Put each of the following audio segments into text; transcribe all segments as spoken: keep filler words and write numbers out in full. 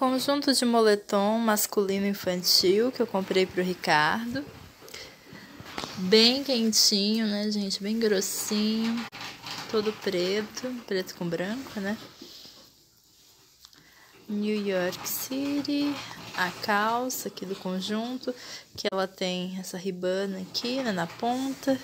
Conjunto de moletom masculino infantil que eu comprei pro Ricardo. Bem quentinho, né, gente? Bem grossinho. Todo preto. Preto com branco, né? New York City. A calça aqui do conjunto. Que ela tem essa ribana aqui, né, na ponta.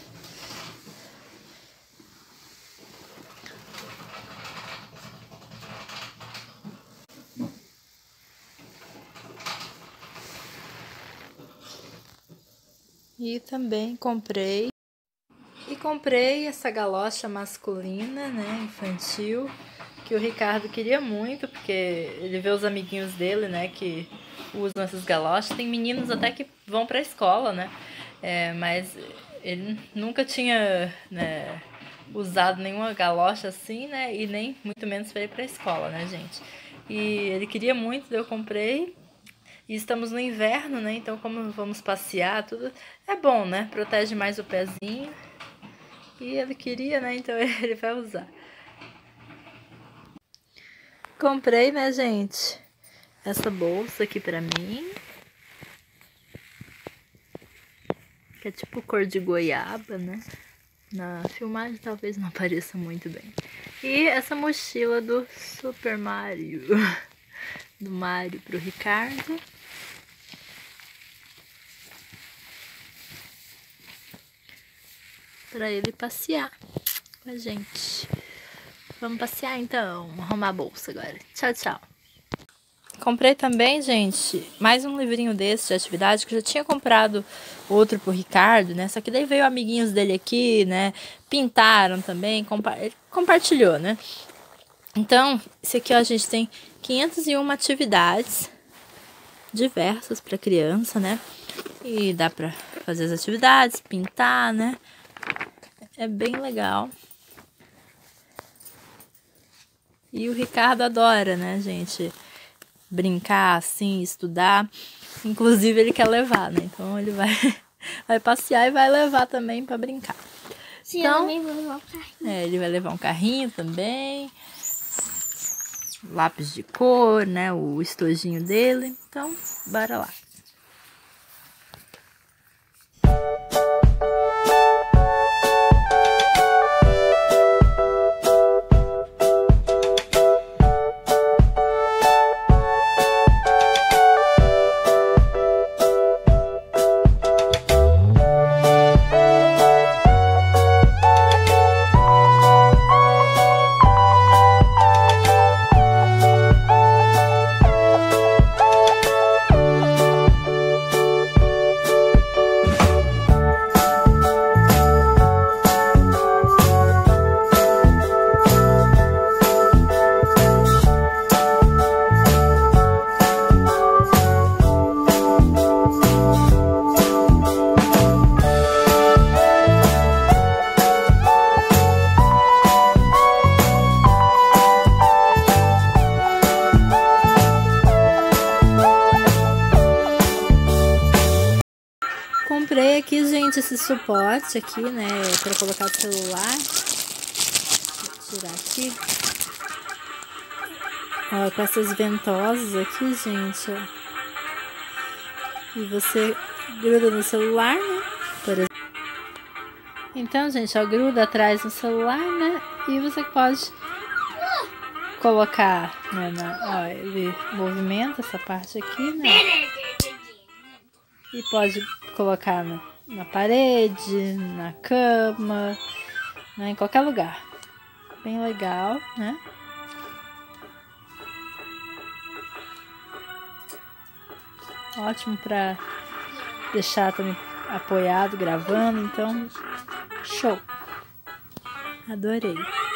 E também comprei e comprei essa galocha masculina, né, infantil, que o Ricardo queria muito, porque ele vê os amiguinhos dele, né, que usam essas galochas. Tem meninos até que vão pra escola, né, é, mas ele nunca tinha, né, usado nenhuma galocha assim, né, e nem muito menos pra ir pra escola, né, gente. E ele queria muito, daí eu comprei. E estamos no inverno, né? Então, como vamos passear, tudo é bom, né? Protege mais o pezinho. E ele queria, né? Então ele vai usar. Comprei, né, gente? Essa bolsa aqui pra mim. Que é tipo cor de goiaba, né? Na filmagem talvez não apareça muito bem. E essa mochila do Super Mario. Do Mario pro Ricardo. Pra ele passear com a gente. Vamos passear então, arrumar a bolsa agora. Tchau, tchau. Comprei também, gente, mais um livrinho desse de atividade, que eu já tinha comprado outro pro Ricardo, né? Só que daí veio amiguinhos dele aqui, né? Pintaram também, compa ele compartilhou, né? Então, esse aqui, ó, a gente tem quinhentas e uma atividades diversas para criança, né? E dá pra fazer as atividades, pintar, né? É bem legal. E o Ricardo adora, né, gente? Brincar, assim, estudar. Inclusive, ele quer levar, né? Então, ele vai, vai passear e vai levar também pra brincar. Sim, então, eu também vou levar um carrinho. É, ele vai levar um carrinho também. Lápis de cor, né? O estojinho dele. Então, bora lá. Comprei aqui, gente, esse suporte aqui, né, para colocar o celular. Vou tirar aqui. Ó, com essas ventosas aqui, gente, ó. E você gruda no celular, né, por exemplo. Então, gente, ó, gruda atrás no celular, né, e você pode colocar, né, na, ó, ele movimenta essa parte aqui, né. E pode colocar na, na parede, na cama, né, em qualquer lugar. Bem legal, né? Ótimo para deixar também apoiado, gravando. Então, show! Adorei!